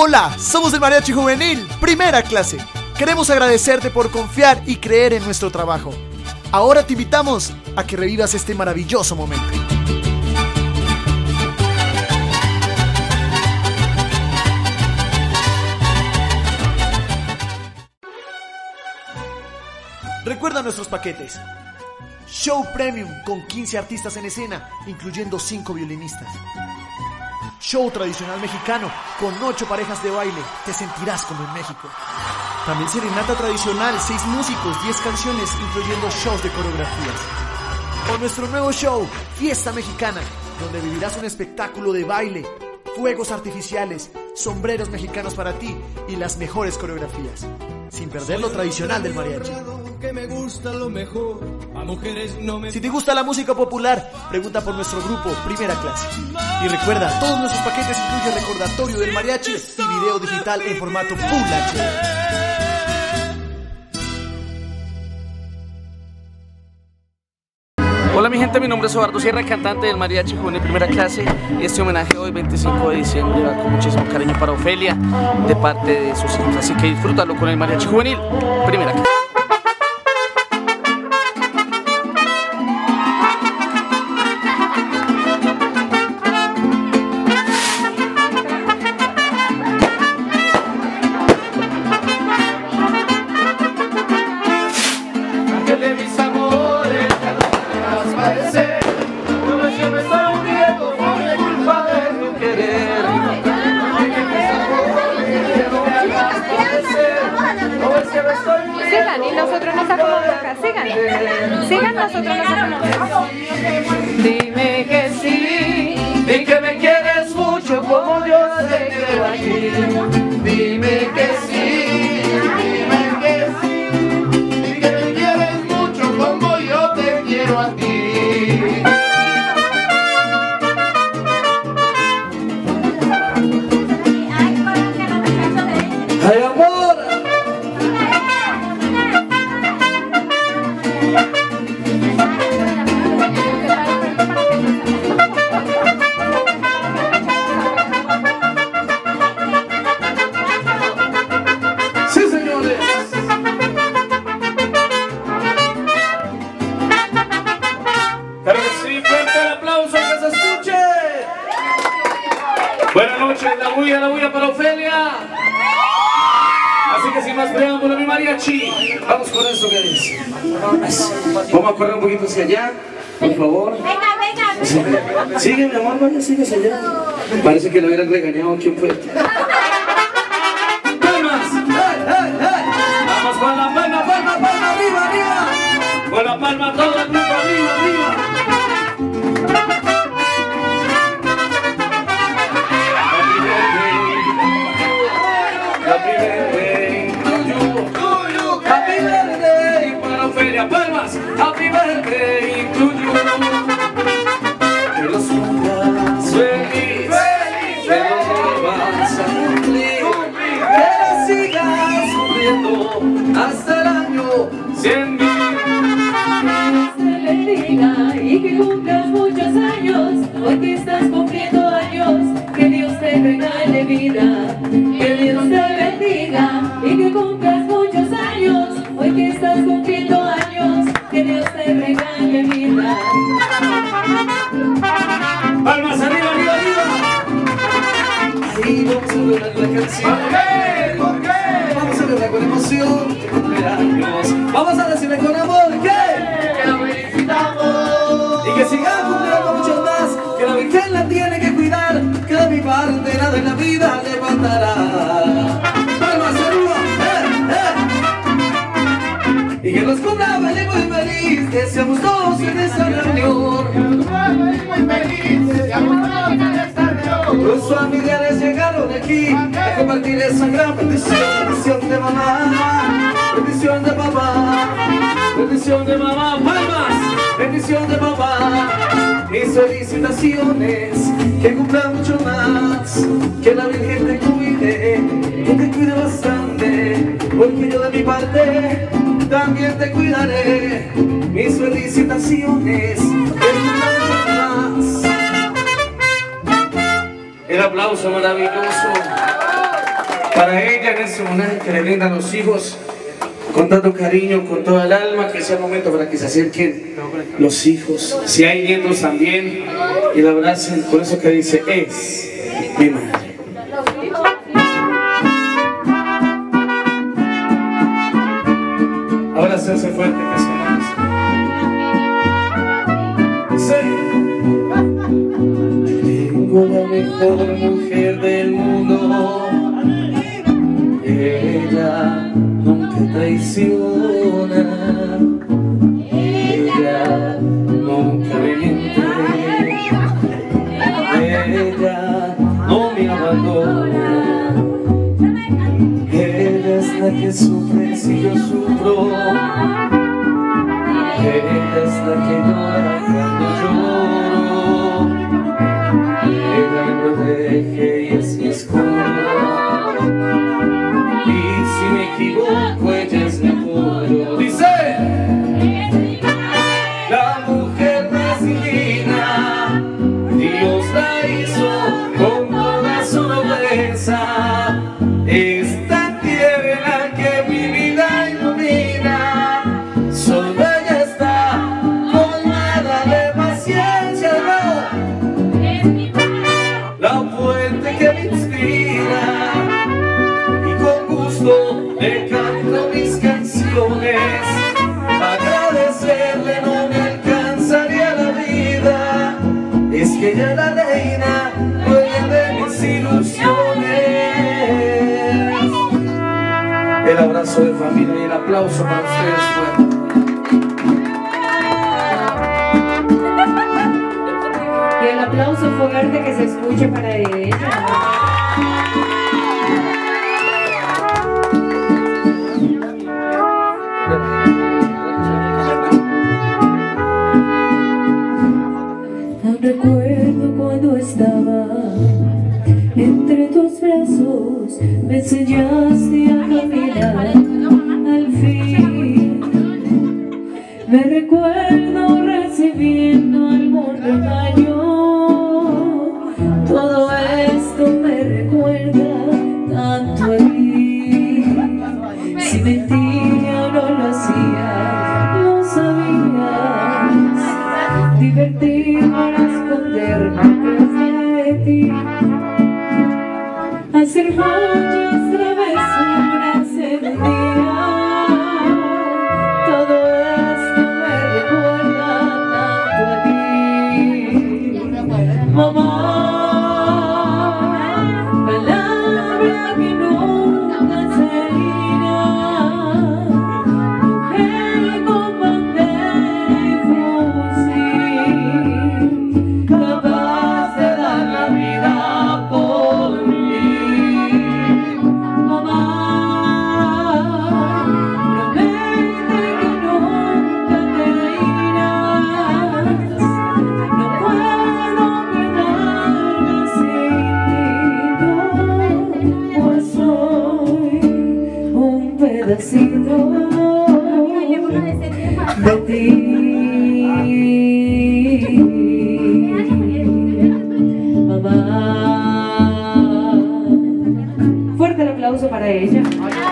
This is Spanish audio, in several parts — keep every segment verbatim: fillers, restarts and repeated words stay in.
Hola, somos el Mariachi Juvenil, primera clase. Queremos agradecerte por confiar y creer en nuestro trabajo. Ahora te invitamos a que revivas este maravilloso momento. Recuerda nuestros paquetes. Show Premium con quince artistas en escena, incluyendo cinco violinistas. Show tradicional mexicano con ocho parejas de baile, te sentirás como en México. También serenata tradicional, seis músicos, diez canciones, incluyendo shows de coreografías. O nuestro nuevo show, Fiesta Mexicana, donde vivirás un espectáculo de baile, fuegos artificiales, sombreros mexicanos para ti y las mejores coreografías, sin perder lo tradicional del mariachi. Que me gusta lo mejor, a mujeres no me... Si te gusta la música popular, pregunta por nuestro grupo Primera Clase. Y recuerda, todos nuestros paquetes incluyen recordatorio del mariachi y video digital en formato Full H D. Hola mi gente, mi nombre es Eduardo Sierra, cantante del Mariachi Juvenil Primera Clase. Este homenaje hoy veinticinco de diciembre va con muchísimo cariño para Ofelia de parte de sus hijos, así que disfrútalo con el Mariachi Juvenil Primera Clase. Sigan y nosotros nos acomodamos acá, sigan, sigan, nosotros nos acomodamos. Dime que sí, di que me quieres mucho como yo te quiero aquí. Dime que sí, dime que sí, di que me quieres mucho como yo te quiero a ti. ¡Ay, amor! ¡Sí, señores! Claro que sí, fuerte el aplauso, que se escuche. Buenas noches, la bulla, la bulla para Ofelia. Así que sin más preámbulo, mi mariachi, vamos con eso que dice. Vamos a correr un poquito hacia allá, por favor. Venga, venga, venga. Sigue, mi amor, vaya, sigue hacia allá. Parece que lo hubieran regañado. ¿Quién fue? ¡Palmas! ¡Hey, hey, hey! Vamos con la palma, palma, palma, arriba, arriba. Con la palma, todo el grupo, arriba, arriba. Palmas, happy birthday to you. Que los cumplas feliz, feliz, que no vas a cumplir, que sigas cumpliendo hasta el año cien mil. Dios te bendiga y que cumplas muchos años, hoy que estás cumpliendo años, que Dios te regale vida, que Dios te bendiga y que cumplas muchos años, hoy que estás cumpliendo años, que Dios te regale vida. Palmas arriba, arriba, arriba. Ahí vamos a lograr la canción. ¿Por qué? ¿Por qué? Vamos a lograr con emoción tu cumpleaños. Vamos a decirle con amor que que lo felicitamos y que siga cumpliendo muchos más. Que la Virgen la tiene que cuidar, que de mi parte nada en la vida le faltará. Palmas arriba, eh, eh. Y que nos cumpla feliz, muy feliz, que seamos todos en esta reunión. Los familiares llegaron aquí a compartir esa gran bendición. Bendición de mamá, bendición de papá, bendición de mamá, palmas, bendición de papá. Mis felicitaciones, que cumplan mucho más, que la Virgen te cuide, que te cuide bastante, porque yo de mi parte también te cuidaré. Mis felicitaciones, que cumplan mucho más. El aplauso maravilloso. Para ella en ese momento que le brindan los hijos con tanto cariño, con toda el alma, que sea el momento para que se acerquen los hijos, si hay nietos también, y la abracen con eso que dice: es mi madre. Ahora se hace fuerte que se sí. Tengo la mejor mujer del mundo, ella nunca traiciona, ella nunca me miente, ella no me abandona, ella es la que sufre si yo sufro, ella es la que llora cuando lloro, ella me protege y es mi escudo. Si me equivoco, ella es mi apoyo. Dice: la mujer más divina, Dios la hizo con toda su nobleza. Es tan tierna que mi vida ilumina. Solo ella está colmada de paciencia, no. La fuente que me inspira, le canto mis canciones, agradecerle no me alcanzaría la vida, es que ella es la reina, dueña de mis ilusiones. El abrazo de familia y el aplauso para ustedes fuerte. Y el aplauso fuerte que se escuche para ella. Recuerdo cuando estaba entre tus brazos, me enseñaste a caminar al fin. Me recuerdo recibiendo algún regaño. Todo esto me recuerda tanto a ti. Si mentía o no lo hacía, lo sabías. Divertir para esconderme de ti, hacer muchas travesuras en un día. Todo esto me recuerda tanto a ti, mamá. Palabra que nunca se irá, mujer con bandera y fusil, capaz de dar la vida por mí. Mamá, promete que nunca te irás. No puedo quedarme sin ti, pues soy un pedacito de ti. Fuerte el aplauso para ella.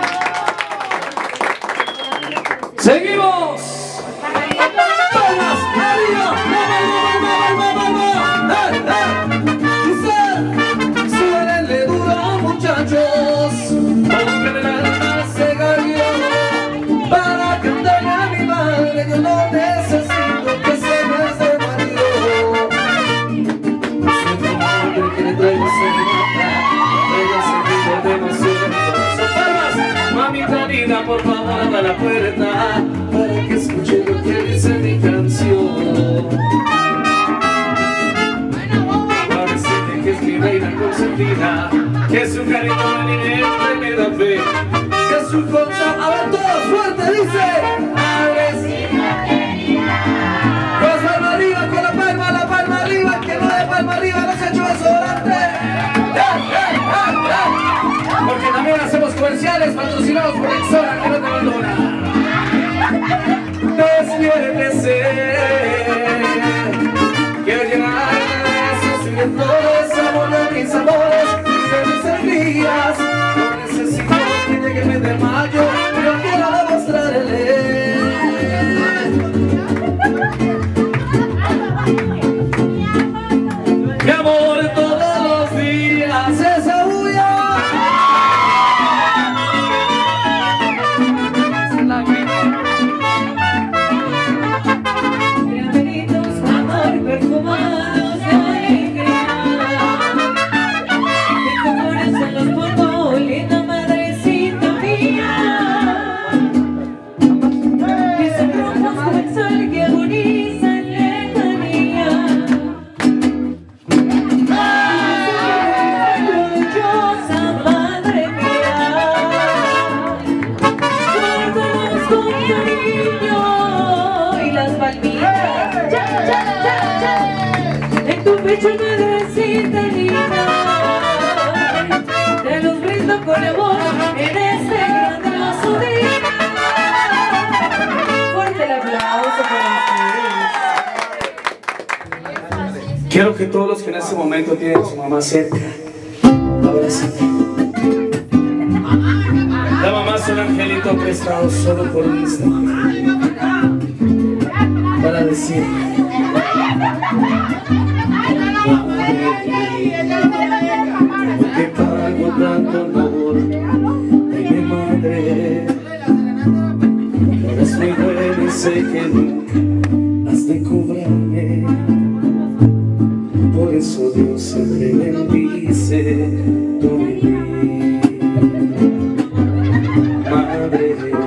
¡Seguimos! ¡Palmas! ¡Arriba! ¡Vamos, vamos, vamos, vamos! Dice: súbanle duro, muchachos, porque el alma se galió. Para cantarle a mi madre yo no necesito que se me hace marido. Siento un hombre que le traigo serenata, ella se vive de emoción. ¡Palmas! Mamita linda, por favor, abra la puerta para que escuche lo que dice mi canción. Para decirle que es mi reina consentida, que su cariño evidente me da fe, que su cosa... A ver, todos fuerte, dice: Abrecita querida. Pues palma arriba, con la palma, la palma arriba, que no de palma arriba no se ha hecho desodorante. Porque también hacemos comerciales patrocinados por Exora, que no te abandona. Despiértese, que llegar a esos y de todos, amor de mis amores, de mis alegrías, no hecho madrecita linda, te los brindo con amor en este grandioso día. Fuerte el aplauso para ustedes. Quiero que todos los que en este momento tienen a su mamá cerca, abracen. La mamá es un angelito prestado solo por un instante para decir: ¿por qué pago tanto amor de mi madre? Eres muy buena y sé que nunca has de cobrarme. Por eso Dios siempre bendice tu vivir. Madre,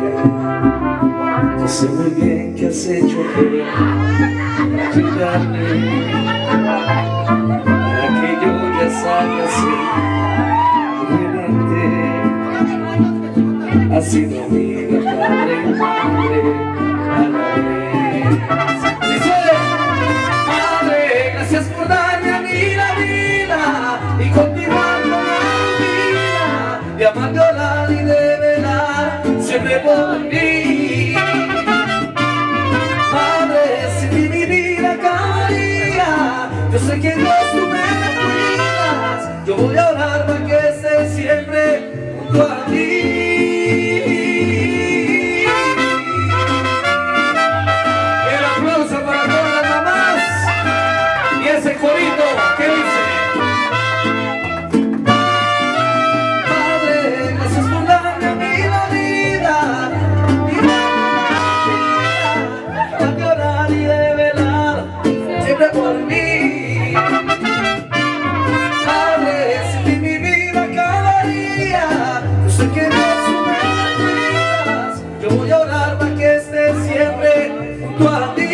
yo sé muy bien que has hecho para cuidarme, para que yo ya salga así adelante. Has sido amiga, padre y madre a la vez. Dice: Madre, gracias por darme a mí la vida y continuar con la vida, de amar, violar y de velar siempre por mí. Madre, sin ti mi vida acabaría. Yo sé que Dios tú me cuidas. Yo voy a orar para que estés siempre junto a ti. El aplauso para todas las mamás y ese corito que dice: Padre, gracias por darme a mí la vida y la vida, de orar y de velar siempre por mí. Padre, sin ti mi vida acabaría. Yo sé que Dios tú me cuidas. Yo voy a orar para que estés siempre junto a ti.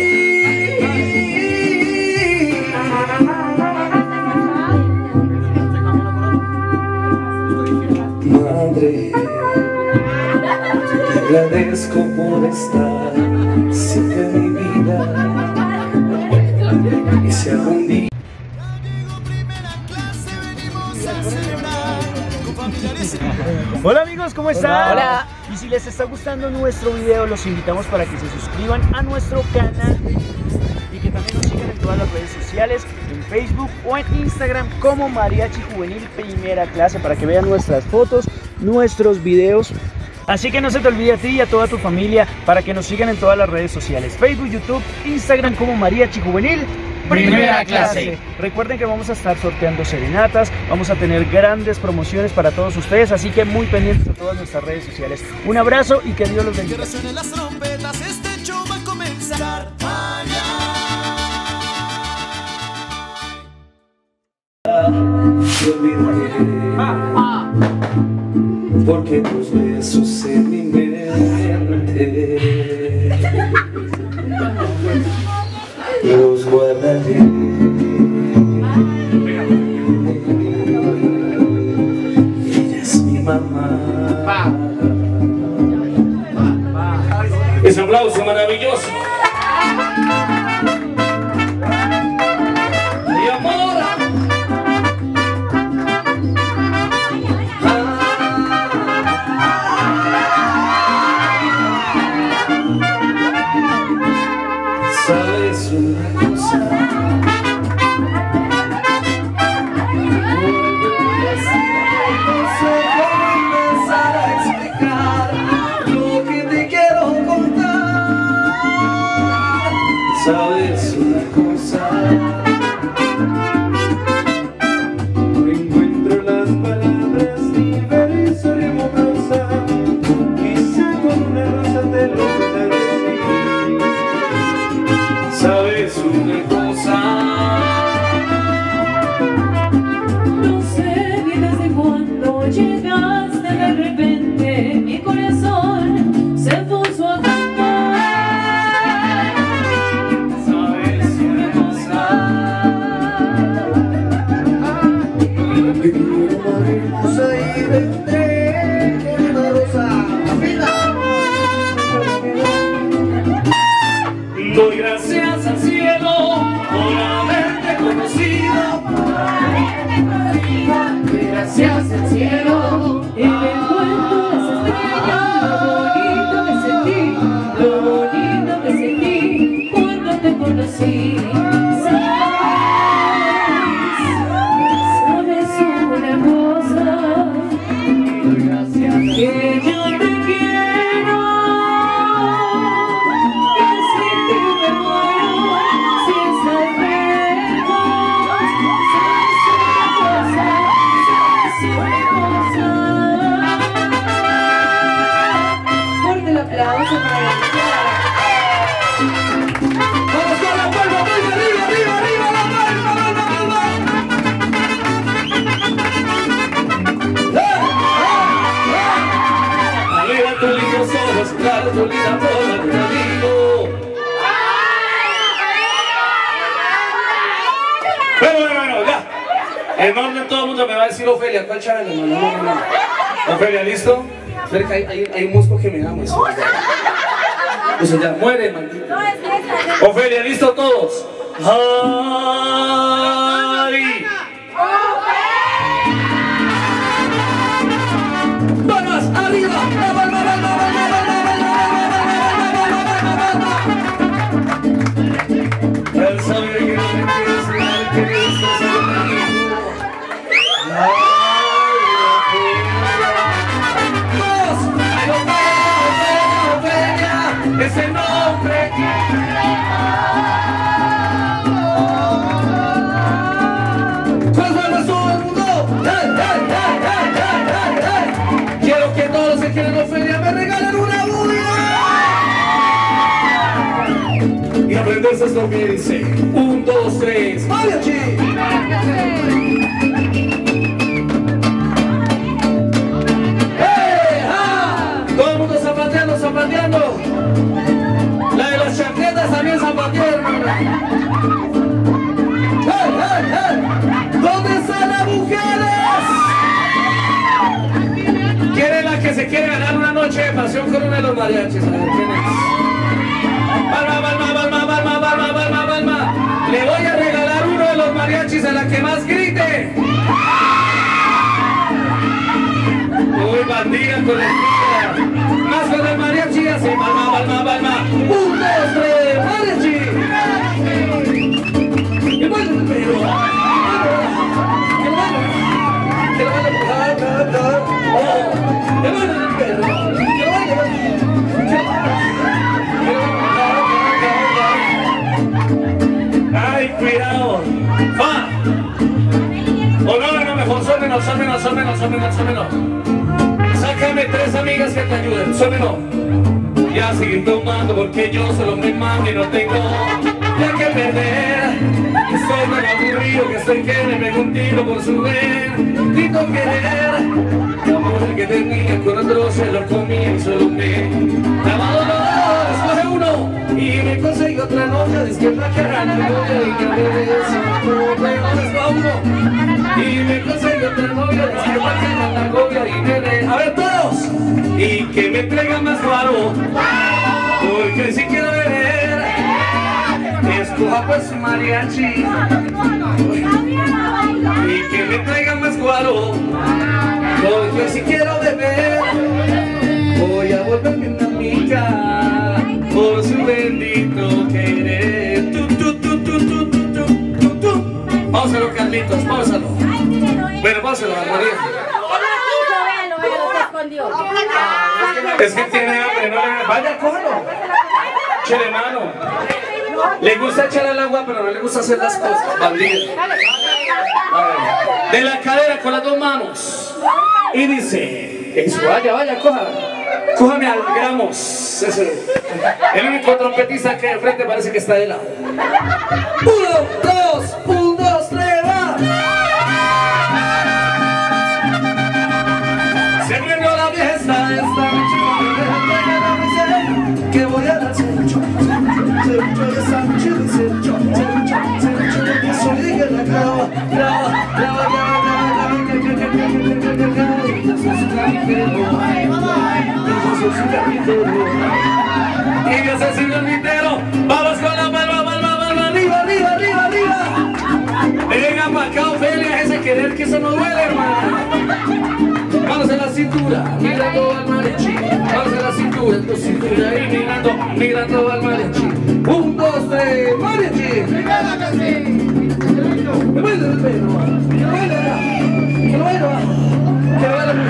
Madre, te agradezco por estar siempre en mi vida. Y si algún día Hola amigos, ¿cómo están? Hola. Y si les está gustando nuestro video, los invitamos para que se suscriban a nuestro canal y que también nos sigan en todas las redes sociales, en Facebook o en Instagram como Mariachi Juvenil Primera Clase, para que vean nuestras fotos, nuestros videos. Así que no se te olvide a ti y a toda tu familia para que nos sigan en todas las redes sociales, Facebook, YouTube, Instagram como Mariachi Juvenil Primera Clase. Recuerden que vamos a estar sorteando serenatas, vamos a tener grandes promociones para todos ustedes, así que muy pendientes de todas nuestras redes sociales. Un abrazo y que Dios los bendiga. Que resuenen las trompetas, este show va a comenzar. te olvidaré, porque tus besos en mi mente los guardaré. Ella es mi mamá. Ese aplauso maravilloso. Mi amor. ¿Sabes una cosa? No sé cómo empezar a explicar lo que te quiero contar. ¿Sabes una cosa? No encuentro las palabras ni verso ni prosa. Quizá con una rosa te lo daré. ¿Sabes una cosa? No sé ni desde cuándo llegaste de repente, mi corazón se puso a cantar. ¿Sabes una cosa? gracias al cielo. En el cuento las estrellas, lo bonito que sentí, lo bonito que sentí cuando te conocí. Sabes, sabes una cosa, que yo te quiero, que sin ti me muero, sin sabernos. Sabes una cosa, sabes una cosa. Fuerte el aplauso para la mujer. Vamos con la palma, palma, arriba, arriba, arriba, la palma, palma, palma. Arriba tus lindos ojos, claro, tu linda forma, tu amigo. Bueno, bueno, bueno, ya. En orden todo el mundo me va a decir Ofelia, ¿cuál chaval? No, no, no, no. Ofelia, ¿listo? Espera que hay, hay, hay un musco que me ama. Eso Eso ya, muere, maldito. Ofelia, ¿listo todos? ¡Ay! ¡Vamos! ¡Arriba! ¡La palma, palma, palma, palma, palma, palma! Él sabe que no me quieres, sabe que no estás conmigo. ¡Vamos! ¡Ay, Ofelia, Ofelia! ¡Ese nombre que... Quiero que todos los que quieren Ofelia me regalen una bulla y aprenderse esto que dice un, dos, tres, mariachi. ¡Hey! ¡Ah! Todo el mundo zapateando, zapateando. La de las chancletas también zapateando. ¡Hey, hey, hey! ¿Dónde están las mujeres? ¿Quién es la que se quiere ganar una noche de pasión con uno de los mariachis? A ver, ¿quién es? Balma, balma, balma, balma, balma, balma, balma. Le voy a regalar uno de los mariachis a la que más grite. Uy, bandida con el grito. Más con el mariachi, así, balma, balma, balma. Un, dos, tres, mariachi. ¡Que baile el perro! ¡Que baile! ¡Que baile! ¡Oh! ¡Que baile el perro! ¡Que baile! ¡Que baile! ¡Ay, cuidado! ¡Va! ¡O no, no, mejor sómenos, sómenos, sómenos, sómenos, sómenos! Sácame tres amigas que te ayuden, sómenos. Ya seguir tomando porque yo solo me mando y no tengo ya que perder. Estoy tan aburrido que estoy que me pego un tiro por su bien. Grito querer, amor el que termina con otro se lo comía y solo me lavado los, escoge uno y me conseguí otra novia de izquierda que arranca y que me besa a uno y me conseguí otra novia de izquierda que arranca novia y me de, a ver todos y que me traiga más guaro porque si quiero beber escoja pues mariachi y que me traiga más guaro porque si quiero beber voy a volverme una amiga por su bendito querer. Tu, tu, tu, tu, tu, tu, tu, tu, tu. Páusalo, Carlitos, páusalo. Bueno, páusalo, María. Es que tiene hambre, no le... Vaya, cógelo. Chele mano. Le gusta echar el agua, pero no le gusta hacer las cosas. Bandido. De la cadera con las dos manos. Y dice, eso, vaya, vaya, cójala. Cójame al gramos. Ese. El único trompetista que de frente parece que está de lado. Uno, dos, un, dos, tres, va. Se prendió la fiesta esta noche. Que voy a dar mucho. Esa noche dice yo, soy de que la graba, graba, graba, graba, y yo soy Silvio Vitero. Vamos con la palma, palma, palma, arriba, arriba, arriba, arriba. Venga para acá, Ofelia, ese querer que eso no duele, hermano. cintura, mirando al mariachi. Alza la cintura, tu cintura y mirando, mirando al mariachi. Un, dos, tres, mariachi. Me baila el pelo, me baila, que lo baila, que lo baila,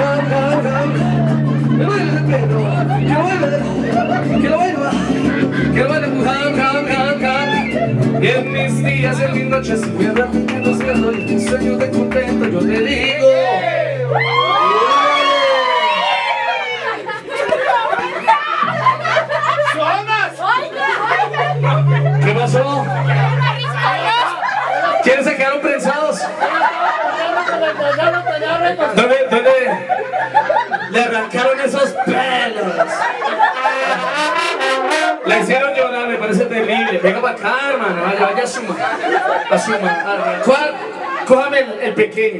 me baila el pelo, que lo baila, que lo baila, que lo baila, y en mis días, en mis noches, voy a andar teniendo cielo y tus sueños de contento, yo te digo. ¿Qué pasó? ¿Quiénes se quedaron prensados? ¿Dónde, dónde le arrancaron esos pelos? La hicieron llorar, me parece terrible. Venga para acá, hermano, vaya, vaya a sumar. A sumar. ¿Cuál? Cójame el, el pequeño.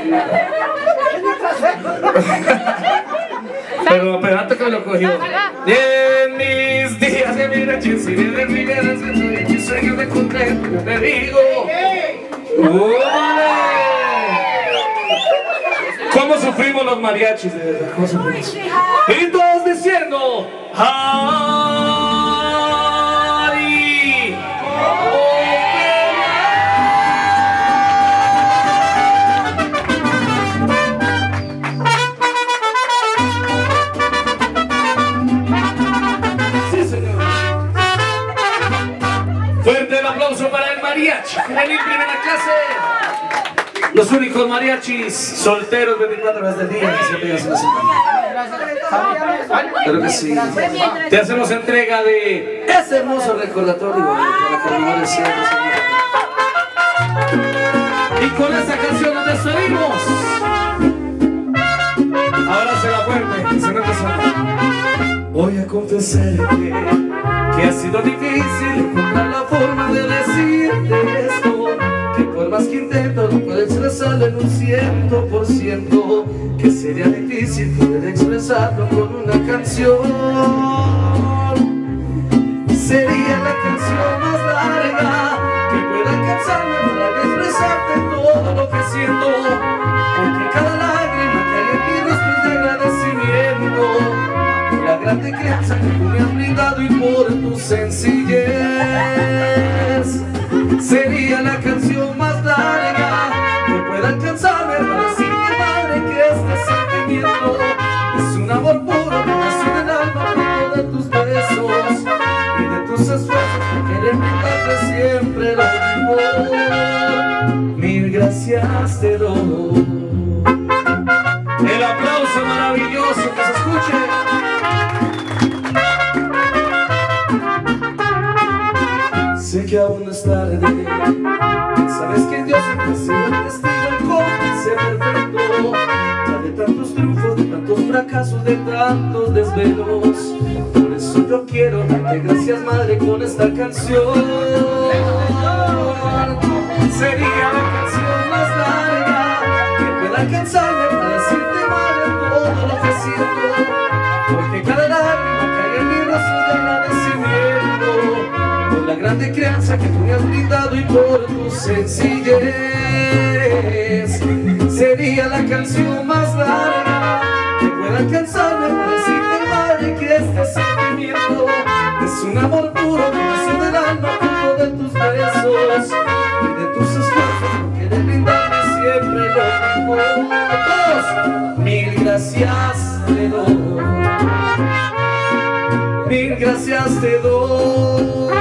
Pero, pero antes que me lo cogió. Y en mis días de mariachi, si bien de Rivera, si sueños de contento, yo te digo. ¡Órale! ¿Cómo sufrimos los mariachis, de verdad? ¿Cómo sufrimos? Y todos diciendo, ¡ay! Sí, señor. Fuerte el aplauso para el mariachi juvenil primera clase. Los únicos mariachis solteros veinticuatro horas del día que siempre hacen la semana. Claro que sí. Te hacemos entrega de ese hermoso recordatorio para conmemorar siempre, Señor. Y con esta canción nos despedimos. Ahora se la fuerte, se me empezó. Voy a confesarte que ha sido difícil encontrar la forma de decirte esto. Por más que intento, no puedo expresarlo en un ciento por ciento. Que sería difícil poder expresarlo con una canción. Sería la canción más larga que pueda alcanzarme para expresarte todo lo que siento. Porque cada lágrima que hay en mi rostro es de agradecimiento por la grande crianza que tú me has brindado y por tu sencillez. Sería la canción más larga que pueda alcanzarme para decirle, madre, que este sentimiento es un amor puro que nació del alma, fruto de tus besos y de tus esfuerzos por querer brindarte siempre lo mejor. Mil gracias te doy. El aplauso maravilloso que se escuche. Sé que aún no es tarde. Sabes que Dios siempre ha sido el testigo, el cómplice perfecto. Ya de tantos triunfos, de tantos fracasos, de tantos desvelos. Por eso yo quiero darte gracias, madre, con esta canción. Sería la canción más larga que pueda alcanzarme para decirte, madre, todo lo que siento. Porque cada lágrima que hay en mi rostro de agradecimiento por la grande crianza que tú me has brindado y por tu sencillez. Sería la canción más larga que pueda alcanzarme para decirte, madre, que este sentimiento es un amor puro que nació del alma, fruto de tus besos y de tus esfuerzos por querer brindarme siempre lo mejor. Todos, mil gracias te doy. Mil gracias te doy.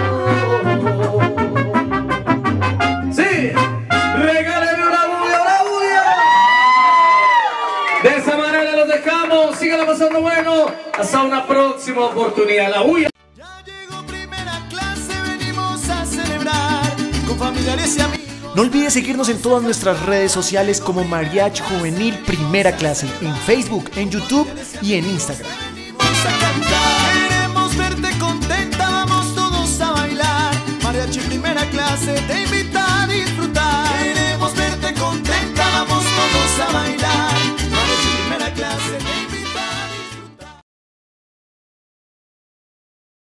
Sí, regálame una bulla, una bulla. De esa manera los dejamos. Síganlo pasando bueno. Hasta una próxima oportunidad. La bulla. Ya llegó primera clase, venimos a celebrar con familiares y amigos. No olvides seguirnos en todas nuestras redes sociales como Mariachi Juvenil Primera Clase, en Facebook, en YouTube y en Instagram.